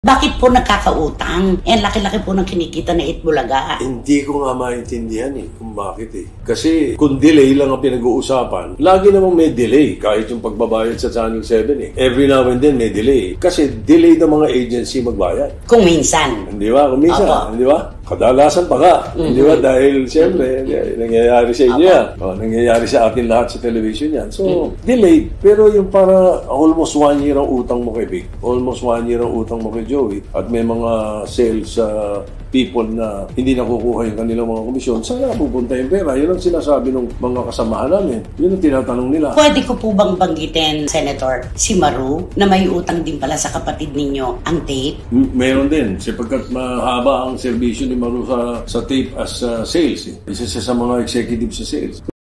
Bakit po nagkakautang? Laki-laki po ng kinikita na Itbulaga. Hindi ko nga maintindihan kung bakit Kasi kung delay lang ang pinag-uusapan, lagi namang may delay kahit yung pagbabayad sa Channel 7 Every now and then may delay. Kasi delay ng mga agency magbayad. Kung minsan. Hindi ba? Kung minsan. Hindi ba? Kadalasan pa nga. Hindi ba? Dahil siyempre, nangyayari sa inyo yan. Nangyayari sa atin lahat sa television yan. So, delayed. Pero yung para almost 1 year ang utang mo kay Vic. Almost 1 year ang utang mo kay Joey. At may mga sales people na hindi nakukuha yung kanilang mga komisyon, saan na pupunta yung pera? Yun ang sinasabi ng mga kasamahan namin. Yun ang tinatanong nila. Pwede ko po bang banggitin, Senator, si Maru, na may utang din pala sa kapatid ninyo ang tape? Meron din. Sapagkat mahaba ang serbisyo ni Maru sa tape as sales. Isa siya sa mga executive sa sales.